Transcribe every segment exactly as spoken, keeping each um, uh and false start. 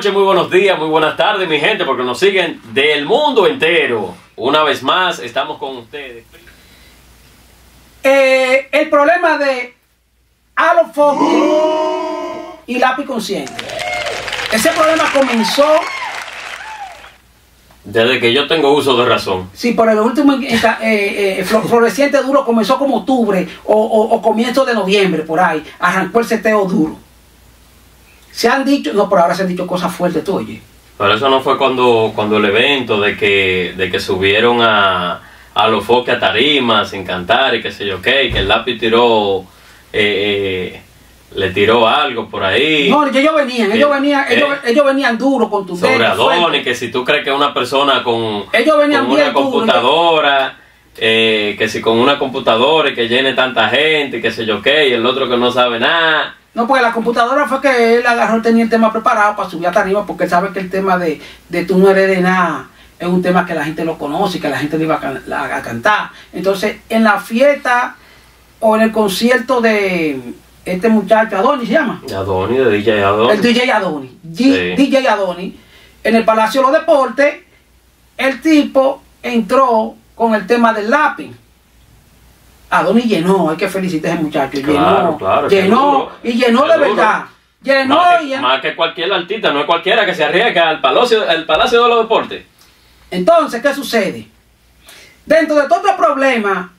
noches, muy buenos días, muy buenas tardes, mi gente, porque nos siguen del mundo entero. Una vez más, estamos con ustedes. Eh, el problema de Alofoque y lápiz consciente. Ese problema comenzó desde que yo tengo uso de razón. Sí, por el último eh, eh, floreciente duro comenzó como octubre o, o, o comienzo de noviembre, por ahí. Arrancó el seteo duro. Se han dicho, no, por ahora se han dicho cosas fuertes, tú oye. Pero eso no fue cuando, cuando el evento de que, de que subieron a, a los foques a tarima sin cantar y qué sé yo qué, que el lápiz tiró, eh, eh, le tiró algo por ahí. No, ellos venían, ellos venían, eh, ellos, ellos venían duros con tu sobre Adonis, que si tú crees que una persona con, ellos venían con bien una computadora, eh, que si con una computadora y que llene tanta gente y qué sé yo qué, y el otro que no sabe nada. No, porque la computadora fue que él agarró, tenía el tema preparado para subir hasta arriba, porque él sabe que el tema de, de tú no eres de nada es un tema que la gente lo conoce y que la gente le iba a, can, a, a cantar. Entonces, en la fiesta o en el concierto de este muchacho, Adonis se llama. Adonis, de D J Adonis. El D J Adonis. G, sí. D J Adonis. En el Palacio de los Deportes, el tipo entró con el tema del lápiz. Adonis llenó, hay que felicitar a ese muchacho. Claro, llenó, claro, llenó y llenó de verdad. Llenó más que, y llenó. Más que cualquier artista, no es cualquiera que se arriesga al Palacio, al Palacio de los Deportes. Entonces, ¿qué sucede? Dentro de todo este problema,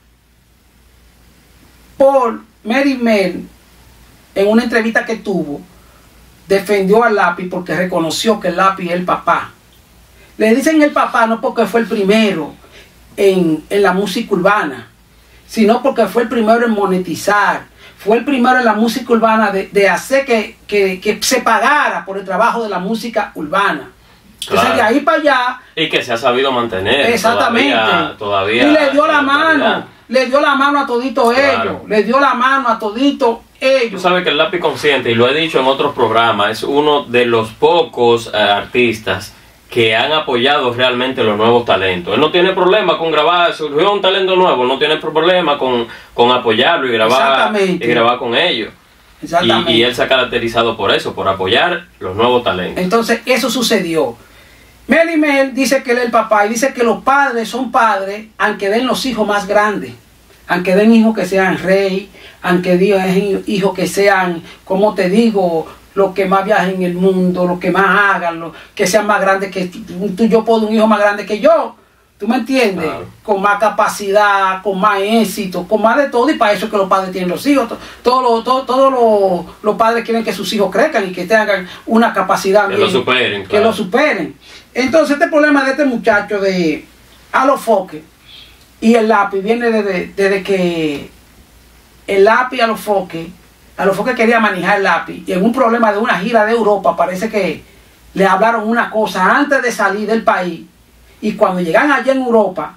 Paul Mary Mel, en una entrevista que tuvo, defendió al lápiz porque reconoció que el lápiz es el papá. Le dicen el papá no porque fue el primero en, en la música urbana, sino porque fue el primero en monetizar, fue el primero en la música urbana de, de hacer que, que, que se pagara por el trabajo de la música urbana. Claro. Entonces de ahí para allá... Y que se ha sabido mantener. Exactamente. Todavía, todavía y le dio la mano, realidad. le dio la mano a todito claro. ellos, le dio la mano a todito ellos. Tú sabes que el lápiz consciente, y lo he dicho en otros programas, es uno de los pocos eh, artistas que han apoyado realmente los nuevos talentos. Él no tiene problema con grabar, surgió un talento nuevo, no tiene problema con, con apoyarlo y grabar, y grabar con ellos. Exactamente. Y, y él se ha caracterizado por eso, por apoyar los nuevos talentos. Entonces, eso sucedió. Mel y Mel dice que él es el papá y dice que los padres son padres aunque den los hijos más grandes, aunque den hijos que sean rey, aunque den hijos que sean, como te digo, los que más viajen en el mundo, los que más hagan, los que sean más grandes que tú. Yo puedo un hijo más grande que yo, ¿tú me entiendes? Claro. Con más capacidad, con más éxito, con más de todo, y para eso es que los padres tienen los hijos. Todos los, todos, todos los, los padres quieren que sus hijos crezcan y que tengan una capacidad que bien, lo superen, que claro. lo superen. Entonces este problema de este muchacho de Alofoque y el lápiz viene desde, desde que el lápiz Alofoque Alofoque quería manejar el lápiz y en un problema de una gira de Europa parece que le hablaron una cosa antes de salir del país y cuando llegan allá en Europa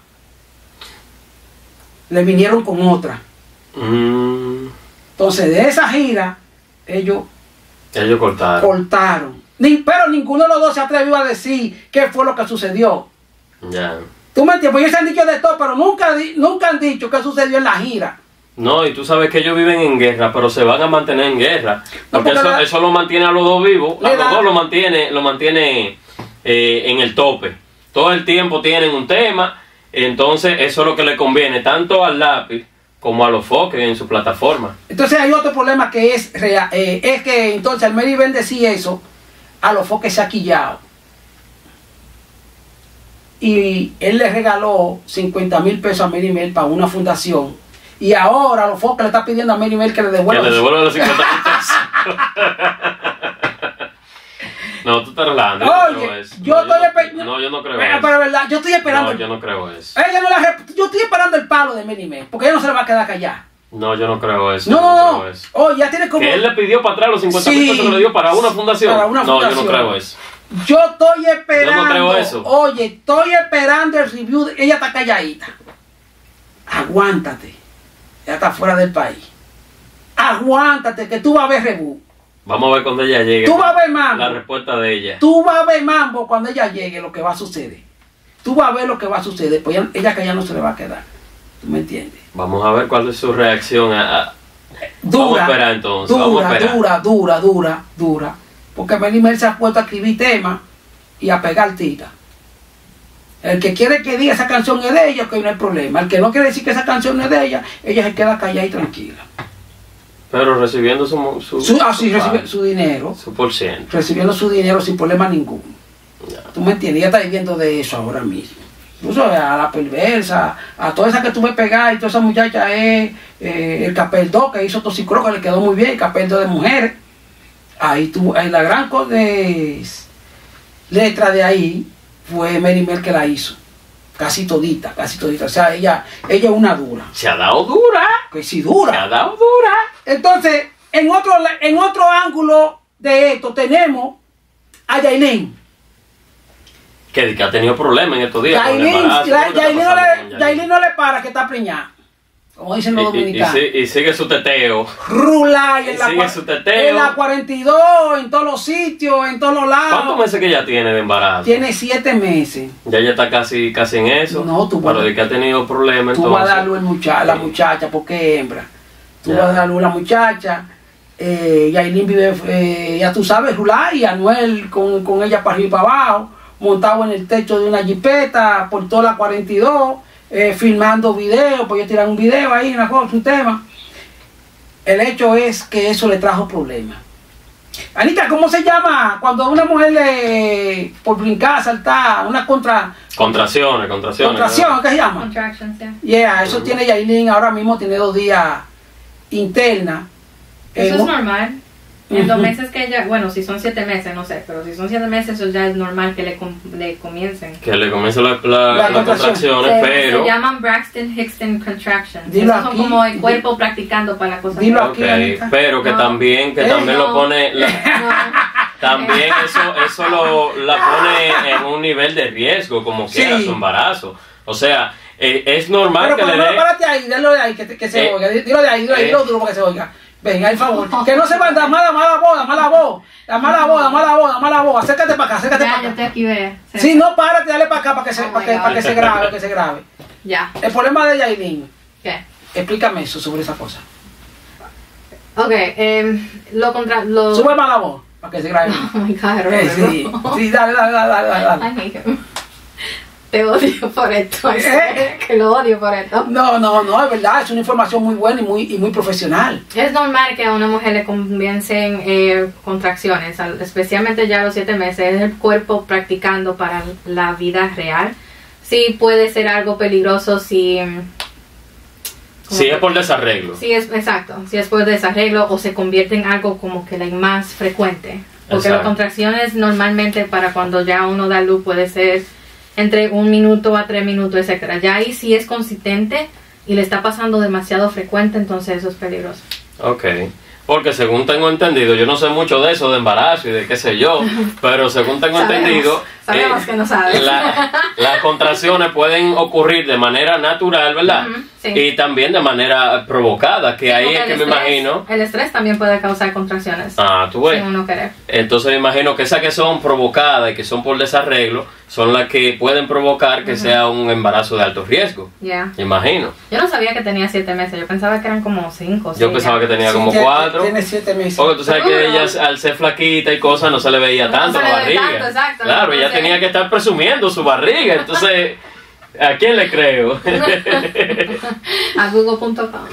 le vinieron con otra. Mm. Entonces de esa gira ellos, ellos cortaron. cortaron. Ni, pero ninguno de los dos se atrevió a decir qué fue lo que sucedió. Ya. Yeah. ¿Tú me entiendes? Pues ellos se han dicho de todo, pero nunca, nunca han dicho qué sucedió en la gira. No, y tú sabes que ellos viven en guerra, pero se van a mantener en guerra. Porque, no, porque eso, la, eso lo mantiene a los dos vivos. A los da, dos lo mantiene, lo mantiene eh, en el tope. Todo el tiempo tienen un tema. Entonces eso es lo que le conviene tanto al lápiz como a los foques en su plataforma. Entonces hay otro problema que es, eh, es que entonces al Meribel decir eso, a los foques se ha quillado. Y él le regaló cincuenta mil pesos a Meribel para una fundación. Y ahora los foques le está pidiendo a Mary Mel que le devuelva. Que le devuelva los cincuenta mil pesos. No, tú estás hablando. Oye, yo, no, estoy esperando. No, yo no creo pero, eso. Pero verdad, yo estoy esperando. No, yo no creo eso. Ella no la, yo estoy esperando el palo de Mary Mel, porque ella no se le va a quedar callada. No, yo no creo eso. No, no, no. no. Oye, ya tiene como. Que él le pidió para atrás los cincuenta mil sí, pesos que le dio para una fundación. Para una no, fundación. yo no creo eso. Yo estoy esperando. Yo no creo eso. Oye, estoy esperando el review. De, ella está calladita. Aguántate. Ya está fuera del país. Aguántate, que tú vas a ver rebú. Vamos a ver cuando ella llegue. Tú vas a ver mambo. La respuesta de ella. Tú vas a ver mambo cuando ella llegue lo que va a suceder. Tú vas a ver lo que va a suceder. Pues ella, ella que ya no se le va a quedar. ¿Tú me entiendes? Vamos a ver cuál es su reacción a... a... Dura, vamos a esperar entonces. Dura, vamos a esperar. dura, dura, dura, dura. porque Meli Mel se ha puesto a escribir temas y a pegar tita. El que quiere que diga esa canción es de ella, que no hay problema. El que no quiere decir que esa canción es de ella, ella se queda callada y tranquila. Pero recibiendo su... su, su ah, sí, su, recibe su dinero. Su por ciento. Recibiendo su dinero sin problema ninguno. Ya. ¿Tú me entiendes? Ella está viviendo de eso ahora mismo. Incluso a la perversa, a toda esa que tú me pegas y toda esa muchacha es eh, el Capeldo que hizo Toxicro, que le quedó muy bien, el Capeldo de mujeres. Ahí tú, ahí la gran de letra de ahí fue Meli Mel que la hizo. Casi todita, casi todita. O sea, ella, ella es una dura. Se ha dado dura. Que sí, dura. Se ha dado dura. Entonces, en otro, en otro ángulo de esto tenemos a Yailin. Que, que ha tenido problemas en estos días. Yailin, la, Yailin, no le, Yailin no le para que está preñada. Como dicen los y, dominicanos. Y, y, y sigue su teteo. Rula y en, y la, sigue su teteo. En la cuarenta y dos, en todos los sitios, en todos los lados. ¿Cuántos meses que ella tiene de embarazo? Tiene siete meses. Ya ella está casi, casi en eso. No, tú Pero de que ha tenido problemas tú entonces. vas a dar luz mucha, la muchacha porque es hembra. Tú ya. vas a dar luz a la muchacha. Eh, Yailin vive, eh, ya tú sabes, Rula y Anuel con, con ella para arriba y para abajo, montado en el techo de una jipeta por toda la cuarenta y dos. Eh, filmando videos, pues yo tirar un video ahí, una cosa, un tema. El hecho es que eso le trajo problemas. Anita, ¿cómo se llama cuando una mujer le, por brincar, saltar, una contra... Contracciones, contracciones. Contracción, ¿no? ¿Qué se llama? Contractions, yeah. Yeah, eso uh-huh. tiene Yailin, ahora mismo tiene dos días interna. Eso eh, es normal. En uh-huh. los meses que ella, bueno, si son siete meses, no sé, pero si son siete meses, eso ya es normal que le, com, le comiencen. Que le comiencen las la, la la contracciones, se, pero... Se llaman Braxton Hicks Contractions. Dilo Esos aquí, son como el cuerpo dilo, practicando para la cosa. Dilo aquí, okay, pero que no. también, que eh, también no. lo pone... La, No. También eso, eso lo, la pone en un nivel de riesgo, como sí. quiera su embarazo. O sea, eh, es normal pero que le dé... párate ahí, dilo de ahí, que, que se eh, oiga. Dilo de ahí, dilo de ahí, eh, dilo duro para que se oiga. Venga, al favor. Que no se manda mala, mala voz, mala voz. La mala voz, la mala voz, la mala voz. Acércate para acá, acércate Ya, para yo acá. estoy aquí, ve. Sí, no, párate, dale para acá para que se, Oh para que, para que se grabe, que se grabe. Ya. El problema de Yailin. ¿Qué? Explícame eso sobre esa cosa. Ok, eh, lo contra... Lo... Sube más la voz para que se grabe. Oh my God, Eh, sí, sí, dale, dale, dale, dale, dale. I hate him. Te odio por esto, I swear, ¿Eh? que lo odio por esto. No, no, no, es verdad, es una información muy buena y muy, y muy profesional. Es normal que a una mujer le comiencen eh, contracciones, al- especialmente ya a los siete meses, es el cuerpo practicando para la vida real. Sí puede ser algo peligroso si... Si es por desarreglo. Sí, es exacto. Si es por desarreglo o se convierte en algo como que la más frecuente. Porque Exacto. las contracciones normalmente para cuando ya uno da luz puede ser entre un minuto a tres minutos, etcétera. Ya ahí sí es consistente y le está pasando demasiado frecuente, entonces eso es peligroso. Ok. Porque según tengo entendido, yo no sé mucho de eso, de embarazo y de qué sé yo, pero según tengo Sabemos, entendido, sabemos que no sabes. la- las contracciones pueden ocurrir de manera natural, ¿verdad? Ujú, sí. Y también de manera provocada, que ahí Porque es que el me estrés- imagino... El estrés también puede causar contracciones. Ah, tú ves. Sin uno querer. Entonces me imagino que esas que son provocadas y que son por desarreglo son las que pueden provocar que Ujú. sea un embarazo de alto riesgo. Ya. Me imagino. Yo no sabía que tenía siete meses, yo pensaba que eran como cinco. Yo seis, pensaba ya. que tenía Sí, como tiene- cuatro. Tiene siete meses. Porque tú sabes que Uh, ella no. al ser flaquita y cosas no se le veía No tanto se la le ve barriga. tanto, exacto, Claro, no ella sé. tenía que estar presumiendo su barriga. Entonces, ¿a quién le creo? A google punto com.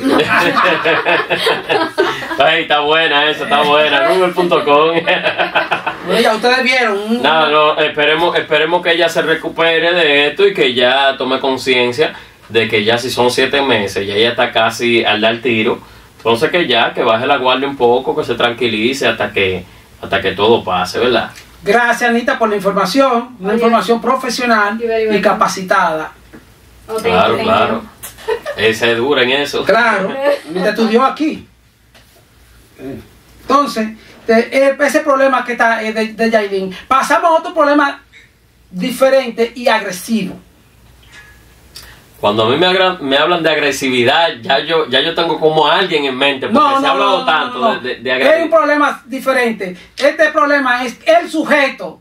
Ay, está buena esa, está buena. google punto com. Bueno, ya ustedes vieron. un- Nada, no, esperemos, esperemos que ella se recupere de esto y que ya tome conciencia de que ya si son siete meses, ya ella está casi al dar tiro. Entonces que ya, que baje la guardia un poco, que se tranquilice hasta que, hasta que todo pase, ¿verdad? Gracias, Anita, por la información. Una Oye. información profesional You're very y welcome. capacitada. Oh, thank Claro, you, thank claro. you. Esa es dura en eso. Claro, Anita estudió aquí. Entonces, de- eh, ese problema que está eh, de, de Yailin. Pasamos a otro problema diferente y agresivo. Cuando a mí me, agra- me hablan de agresividad, ya yo, ya yo tengo como a alguien en mente, porque se ha hablado tanto no, no. de, de, de Es un agresividad. problema diferente. Este problema es el sujeto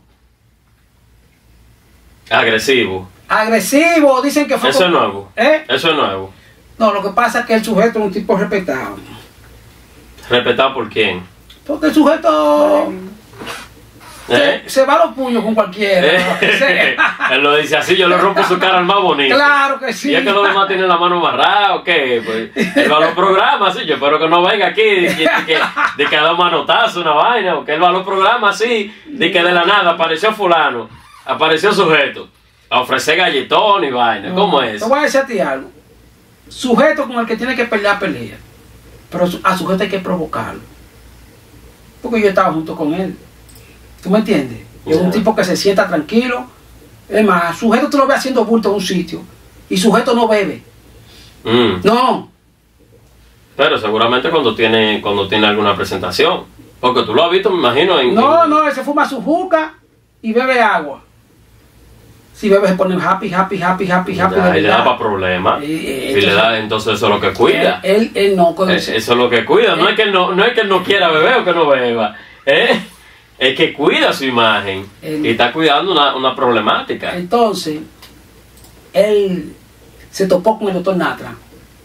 Agresivo. agresivo. Dicen que fue. Eso con- es nuevo. ¿Eh? Eso es nuevo. No, lo que pasa es que el sujeto es un tipo respetado. ¿Respetado por quién? Porque el sujeto ¿Eh? Se, se va a los puños con cualquiera. ¿Eh? Él lo dice así, yo le rompo su cara al más bonito. Claro que sí. Y es que los demás tienen la mano amarrada, ¿o qué? Pues él va a los programas, sí, yo espero que no venga aquí de que, de que, de que da un manotazo, una vaina, porque él va a los programas así, de que de la nada apareció fulano, apareció sujeto, a ofrecer galletón y vaina. No, ¿Cómo es? Te voy a decir a ti algo. Sujeto con el que tiene que pelear, pelea. Pero a sujeto hay que provocarlo. Porque yo estaba junto con él. ¿Tú me entiendes? Es un tipo que se sienta tranquilo. Es más, sujeto tú lo ves haciendo bulto en un sitio. Y sujeto no bebe. Mm. No. Pero seguramente cuando tiene cuando tiene alguna presentación. Porque tú lo has visto, me imagino. En, No, en... no, él se fuma su juca y bebe agua. Si bebe se pone happy, happy, happy, happy, happy. Ya, y le da para problemas. Eh, si entonces, le da, entonces eso es lo que cuida. Él, él, él no. Eh, eso es lo que cuida. No, Eh. es que él no, no es que él no quiera beber o que no beba. ¿Eh? Es que cuida su imagen. Él- Y está cuidando una, una problemática. Entonces, él se topó con el doctor Natra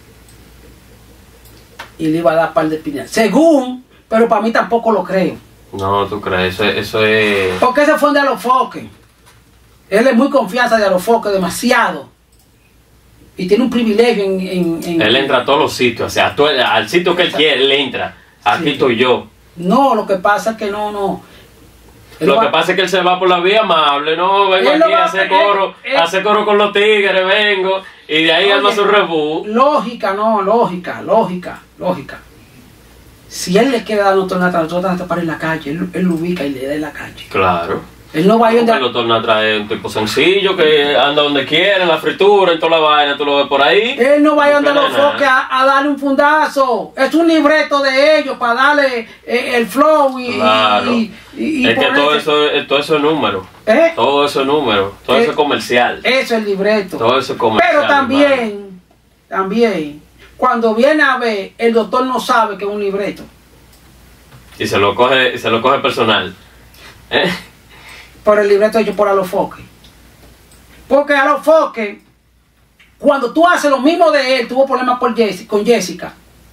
y le iba a dar par de piñas. Según, pero para mí tampoco lo creo. No, tú crees, eso, eso es... Porque ese fue de Alofoque. Él es muy confianza de Alofoque, demasiado. Y tiene un privilegio en... en- en- Él entra a todos los sitios, o sea, tú- al sitio que él quiere, él entra. Aquí Sí. estoy yo. No, lo que pasa es que no, no. Él Lo va- que pasa es que él se va por la vía amable, no, vengo Él no aquí va- a hacer él- coro, él- a hacer coro con los tigres, vengo, y de ahí Oye, arma su rebú. Lógica, no, lógica, lógica, lógica. Si él le queda dando doctor Natra, el doctor Natra para en la calle, él, él lo ubica y le da en la calle. Claro. Él no va a ir Porque donde... el doctor Natra es un tipo sencillo que anda donde quiera, en la fritura, en toda la vaina, tú lo ves por ahí. Él no va a ir donde No los tiene nada. foques a, a darle un fundazo. Es un libreto de ellos para darle eh, el flow y... Claro. y- y- y Es que ponerse- todo eso, es- todo eso es número. ¿Eh? Todo eso es número. Todo Eh, eso es comercial. Eso es el libreto. Todo eso es comercial. Pero también, hermano. también, cuando viene a ver, el doctor no sabe que es un libreto. Y se lo coge, se lo coge personal. ¿Eh? Por el libreto hecho por Alofoque. Porque Alofoque, cuando tú haces lo mismo de él, tuvo problemas por Jessica, con Jessica.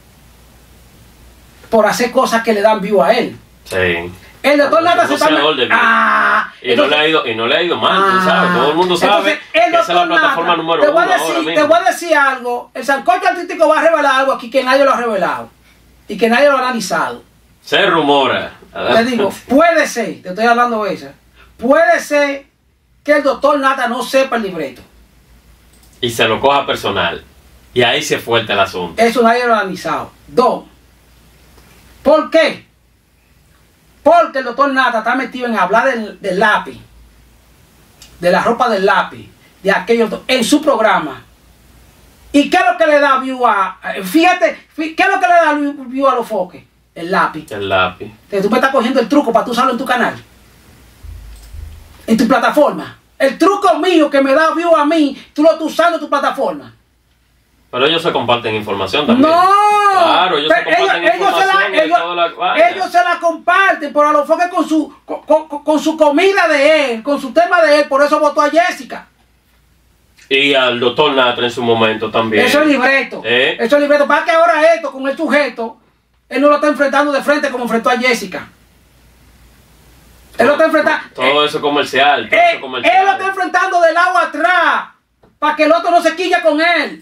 Por hacer cosas que le dan view a él. Sí. El doctor No, Natra no se sea está... gol de view. Ah, Y, entonces- no le ha ido, y no le ha ido mal, tú Ah, sabes. Todo el mundo sabe entonces, el que esa es la doctor plataforma Natra, número te voy uno a decir, ahora Te mismo. voy a decir algo. El sancocho artístico va a revelar algo aquí que nadie lo ha revelado. Y que nadie lo ha analizado. Se rumora. Te digo, puede ser, te estoy hablando de esa. Puede ser que el doctor Natra no sepa el libreto. Y se lo coja personal. Y ahí se fuerte el asunto. Eso nadie lo ha analizado. Dos. ¿Por qué? Porque el doctor Natra está metido en hablar del, del lápiz, de la ropa del lápiz, de aquello, en su programa. ¿Y qué es lo que le da view a... Fíjate, fí- ¿qué es lo que le da view a los foques? El lápiz. El lápiz. Entonces, tú me estás cogiendo el truco para tú usarlo en tu canal. En tu plataforma. El truco mío que me da view a mí, tú lo estás usando en tu plataforma. Pero ellos se comparten información también. No, Claro, ellos se pero comparten ellos, ellos se información la, de ellos, toda la vaina. ellos se la comparten, pero a los foques con su, con, con- con su comida de él, con su tema de él, por eso votó a Jessica. Y al doctor Natra en su momento también. Eso es libreto. ¿Eh? Eso es libreto. Para que ahora esto con el sujeto, él no lo está enfrentando de frente como enfrentó a Jessica. Él lo está enfrentando. Todo eso comercial. Todo Eh, eso comercial. él lo está enfrentando del lado atrás. Para que el otro no se quilla con él.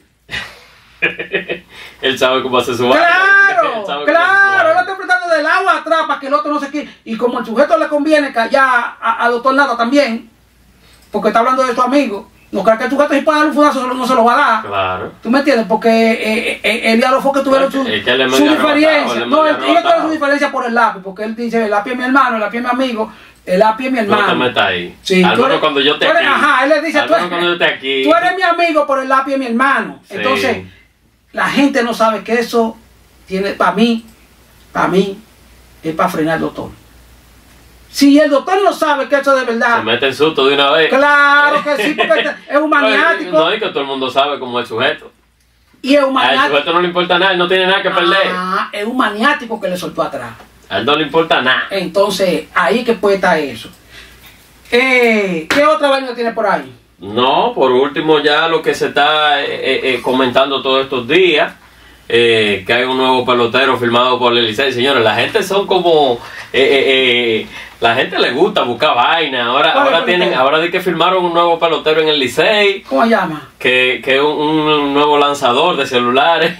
Él sabe cómo hacer su vaina. Él Claro, sabe cómo hacer su claro, él lo vaina. está enfrentando del agua atrás para que el otro no se quede. Y como el sujeto le conviene callar a, a doctor Natra también, porque está hablando de su amigo, no creo que el sujeto si puede dar un fudazo se lo- no se lo va a dar. Claro. ¿Tú me entiendes? Porque eh, eh, él y a los foques tuvieron su, Es que él es su medio arrebatado, diferencia. él es No, medio él- ellos tuvieron arrebatado. su diferencia por el lápiz, porque él dice, el lápiz es mi hermano, el lápiz es mi amigo, el lápiz es mi hermano. No te metas ahí. Sí, Al tú menos eres- cuando yo esté tú eres- aquí. Ajá, él le dice, Al tú menos eres, cuando yo esté aquí. tú eres mi amigo, pero el lápiz es mi hermano. Sí. Entonces, la gente no sabe que eso tiene, para mí, para mí, es para frenar al doctor. Si el doctor no sabe que eso es de Se verdad, mete en susto de una vez. claro que sí, porque es un maniático. No, es que todo el mundo sabe cómo es el sujeto. Y es un Al maniático. sujeto no le importa nada, él no tiene nada que perder. Ah, es un maniático que le soltó atrás. A él no le importa nada. Entonces, ahí que puede estar eso. Eh, ¿Qué otra vaina tiene por ahí? No, por último ya lo que se está eh, eh, eh, comentando todos estos días, eh, que hay un nuevo pelotero firmado por el Licey. Señores, la gente son como... eh, eh, eh, la gente le gusta buscar vaina. Ahora, ahora tienen, ahora de que firmaron un nuevo pelotero en el Licey. ¿Cómo se llama? Que es un, un nuevo lanzador de celulares.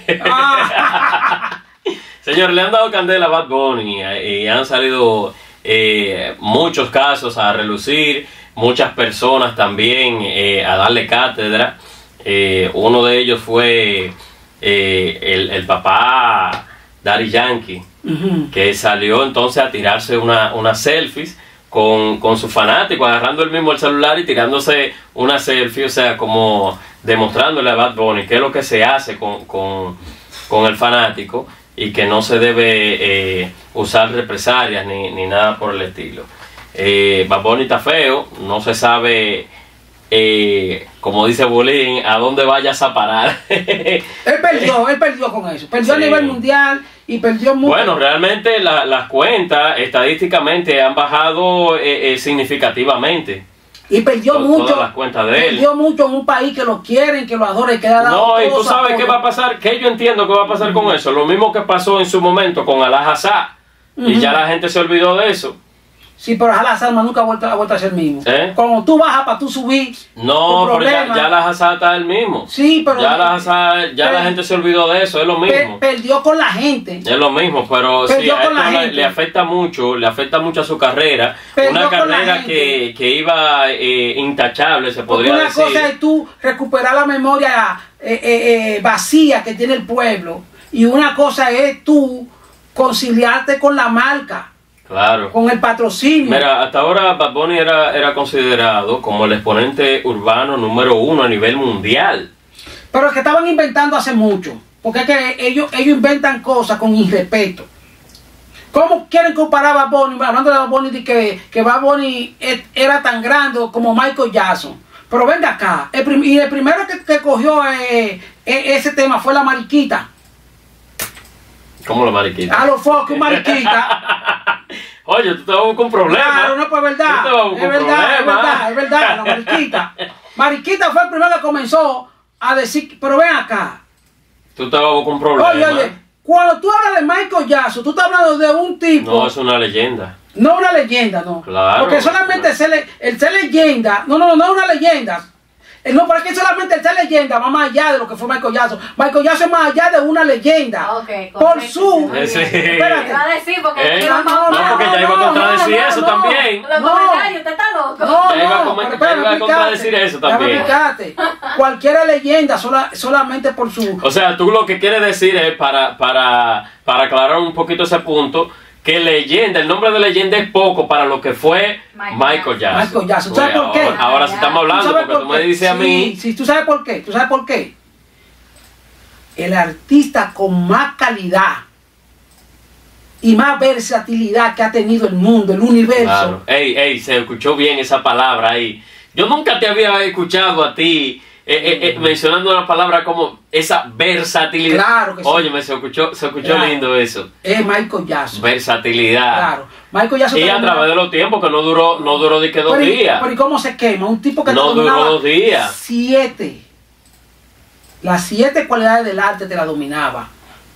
Ah. Señor, le han dado candela a Bad Bunny y, y han salido eh, muchos casos a relucir, muchas personas también eh, a darle cátedra. Eh, uno de ellos fue eh, el, el papá Daddy Yankee, uh-huh. que salió entonces a tirarse una, una selfies con, con su fanático, agarrando el mismo el celular y tirándose una selfie, o sea, como demostrándole a Bad Bunny qué es lo que se hace con, con, con el fanático y que no se debe eh, usar represalias ni, ni nada por el estilo. Eh, Bad Bunny está feo, no se sabe... Eh, como dice Bolín, a dónde vayas a parar. Él perdió, él perdió con eso, perdió sí. a nivel mundial y perdió mucho. Bueno, realmente la, las cuentas estadísticamente han bajado eh, eh, significativamente. Y perdió Con, mucho, todas las cuentas de perdió él. mucho en un país que lo quieren, que lo adoren, que le ha dado. No, y tú sabes apoyo. Qué va a pasar, que yo entiendo que va a pasar uh-huh. con eso. Lo mismo que pasó en su momento con Alá Hassá, uh-huh. y ya la gente se olvidó de eso. Sí, pero Alá Hassá nunca ha vuelto, ha vuelto a ser el mismo. ¿Eh? Cuando tú bajas para tú subir. No, pero ya, ya la Hassá está el mismo. Sí, pero. Ya la Hassá, ya per, la gente se olvidó de eso, es lo mismo. Per, perdió con la gente. Es lo mismo, pero sí, a esto le, le afecta mucho, le afecta mucho a su carrera. Perdió una carrera que, que iba eh, intachable, se podría una decir. Una cosa es tú recuperar la memoria eh, eh, eh, vacía que tiene el pueblo. Y una cosa es tú conciliarte con la marca. Claro. Con el patrocinio. Mira, hasta ahora Bad Bunny era, era considerado como el exponente urbano número uno a nivel mundial. Pero es que estaban inventando hace mucho. Porque es que ellos, ellos inventan cosas con irrespeto. ¿Cómo quieren comparar a Bad Bunny? Hablando de Bad Bunny, de que, que Bad Bunny era tan grande como Michael Jackson. Pero venga acá. El prim, y el primero que, que cogió eh, ese tema fue la mariquita. ¿Cómo la mariquita? A los focos, mariquita. Oye, tú te vas a buscar un problema. Claro, no, pues es verdad. Tú te vas a buscar es un verdad, problema. es verdad, es verdad, la mariquita. Mariquita fue el primero que comenzó a decir, pero ven acá. Tú te vas a buscar un problema. Oye, oye, cuando tú hablas de Michael Jackson, tú estás hablando de un tipo. No, es una leyenda. No una leyenda, no. Claro. Porque solamente el ser, el ser leyenda, no, no, no es una leyenda. No, pero es que solamente el ser leyenda va más allá de lo que fue Michael Jackson. Michael Jackson es más allá de una leyenda. Okay, por su... Sí. Espérate. Va a decir porque, ¿Eh? no, no, no, porque ya iba a contradecir no, eso no, también. Los no. comentarios, usted está loco. No, ya iba, no, a, coment- pero ya iba a contradecir eso también. Cualquiera leyenda sola, solamente por su... O sea, tú lo que quieres decir es, para, para, para aclarar un poquito ese punto, que leyenda, el nombre de leyenda es poco para lo que fue Michael, Michael Jackson. Michael Jackson. ¿Tú sabes Oye, por qué? Ahora, ahora sí estamos hablando, porque por tú me dices sí, a mí... Sí, ¿tú sabes por qué? ¿Tú sabes por qué? El artista con más calidad y más versatilidad que ha tenido el mundo, el universo. Claro. Ey, ey, se escuchó bien esa palabra ahí. Yo nunca te había escuchado a ti eh, eh, eh, mencionando una palabra como esa versatilidad. Claro que sí. Oye, me se escuchó, se escuchó claro. lindo eso. Es Michael Jackson. Versatilidad. Claro. Michael Jackson. Y a través de los tiempos, que no duró, no duró de que dos pero, días. Pero ¿y cómo se quema? Un tipo que no te dominaba duró dos días. Siete. Las siete cualidades del arte te la dominaba.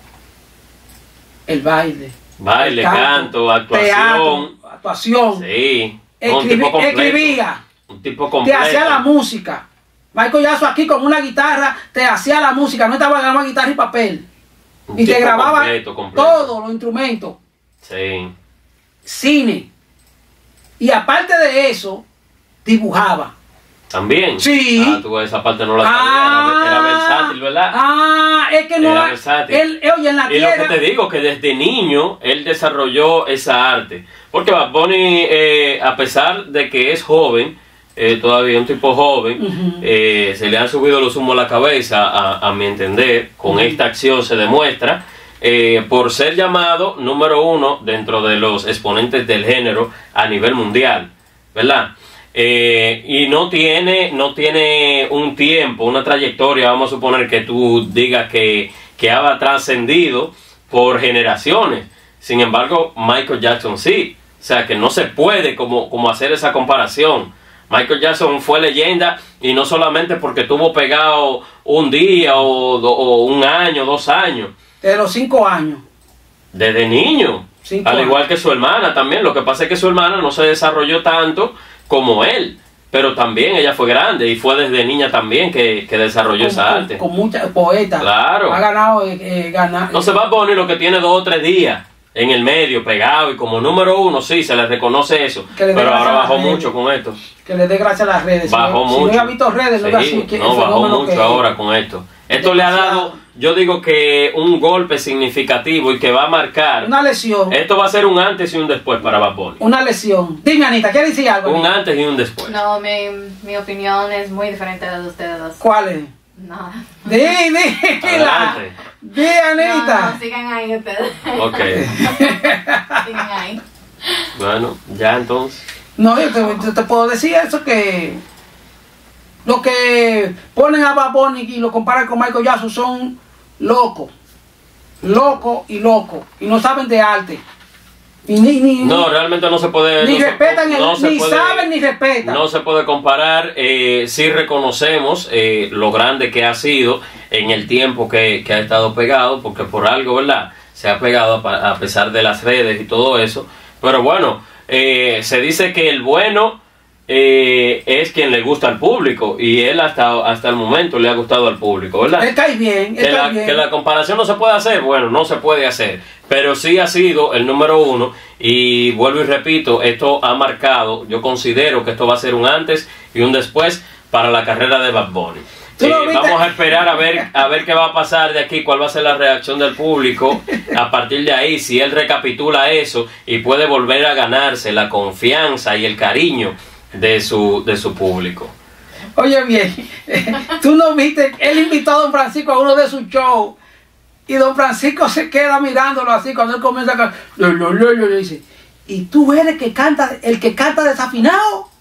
El baile. Baile, el canto, canto, actuación. Teatro, actuación. Sí. Escribi- un tipo completo. Escribía. Un tipo completo. Te hacía la música. Michael Jackson aquí con una guitarra te hacía la música. No estaba grabando guitarra y papel. Un y te tipo grababa completo, completo. todos los instrumentos. Sí. Cine. Y aparte de eso, dibujaba. ¿También? Sí. Ah, tú esa parte no la sabías. Ah, era, era versátil, ¿verdad? Ah, es que no Era va. versátil. Él, oye, en la Y tierra. lo que te digo, que desde niño él desarrolló esa arte. Porque Bad Bunny, eh, a pesar de que es joven, eh, todavía un tipo joven, Uh-huh. eh, se le han subido los humos a la cabeza, a, a mi entender. Con Uh-huh. esta acción se demuestra, eh, por ser llamado número uno dentro de los exponentes del género a nivel mundial, ¿verdad? Eh, y no tiene, no tiene un tiempo, una trayectoria, vamos a suponer que tú digas que, que ha trascendido por generaciones. Sin embargo, Michael Jackson sí. O sea, que no se puede como, como hacer esa comparación. Michael Jackson fue leyenda y no solamente porque tuvo pegado un día o, do, o un año, dos años. Desde los cinco años. Desde niño. O Cinco Al años. igual que su hermana también. Lo que pasa es que su hermana no se desarrolló tanto como él. Pero también ella fue grande y fue desde niña también que, que desarrolló con, esa con, arte. Con muchas poetas. Claro. Ha ganado, eh, eh, ganar. No se va a poner lo que tiene dos o tres días en el medio, pegado, y como número uno, sí, se le reconoce eso. Que le dé Pero gracias ahora a bajó las redes. mucho con esto. Que le dé gracias a las redes. Bajó si mucho. no, si no hubiera visto redes, no Sí, hubiera sido que no, el bajó fenómeno mucho que- ahora con esto. Esto le ha dado, yo digo que un golpe significativo y que va a marcar. Una lesión. Esto va a ser un antes y un después para Bad Bunny. Una lesión. Dime, Anita, ¿quieres decir algo? Un Anita? antes y un después. No, mi, mi opinión es muy diferente de la de ustedes dos. ¿Cuál es? No. Di, di, Adelante. Di, Anita. No, no, sigan ahí ustedes. Ok. Sigan ahí. Bueno, ya entonces. No, yo te, yo te puedo decir eso que los que ponen a Bad Bunny y lo comparan con Michael Jackson son locos, locos y locos y no saben de arte. Y ni, ni, No, realmente no se puede. ni no se- respetan, el, no se ni puede- saben ni respetan. No se puede comparar, eh, sí reconocemos eh, lo grande que ha sido en el tiempo que, que ha estado pegado, porque por algo, ¿verdad? Se ha pegado a, pa- a pesar de las redes y todo eso. Pero bueno, eh, se dice que el bueno eh, es quien le gusta al público, y él hasta, hasta el momento le ha gustado al público, ¿verdad? Él cae bien, él Que cae la, bien. que la comparación no se puede hacer, bueno, no se puede hacer, pero sí ha sido el número uno, y vuelvo y repito, esto ha marcado, yo considero que esto va a ser un antes y un después para la carrera de Bad Bunny. ¿Tú Eh, lo viste? vamos a esperar a ver, a ver qué va a pasar de aquí, cuál va a ser la reacción del público a partir de ahí, si él recapitula eso y puede volver a ganarse la confianza y el cariño de su, de su público. Oye bien, tú no viste, él invitó a Don Francisco a uno de sus shows y Don Francisco se queda mirándolo así cuando él comienza a cantar, lo, lo, lo, lo, le dice, ¿y tú eres que canta, el que canta desafinado?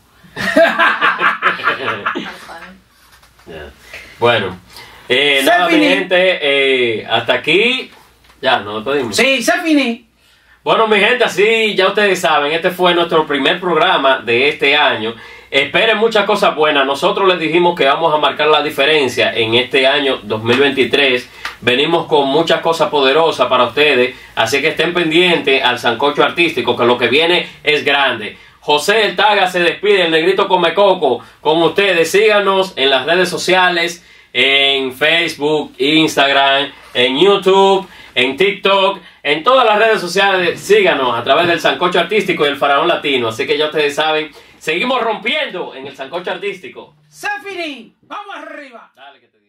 Ya. Bueno, eh, Se nada, mi finí. gente, eh, hasta aquí, ya, nos despedimos. Sí, se finí. Bueno, mi gente, así ya ustedes saben, este fue nuestro primer programa de este año. Esperen muchas cosas buenas. Nosotros les dijimos que vamos a marcar la diferencia en este año dos mil veintitrés. Venimos con muchas cosas poderosas para ustedes, así que estén pendientes al Sancocho Artístico, que lo que viene es grande. José El Taga se despide, el Negrito Comecoco, con ustedes. Síganos en las redes sociales, en Facebook, Instagram, en YouTube, en TikTok, en todas las redes sociales. Síganos a través del Sancocho Artístico y el Faraón Latino. Así que ya ustedes saben, seguimos rompiendo en el Sancocho Artístico. Se finí. Vamos arriba. Dale, que te digo.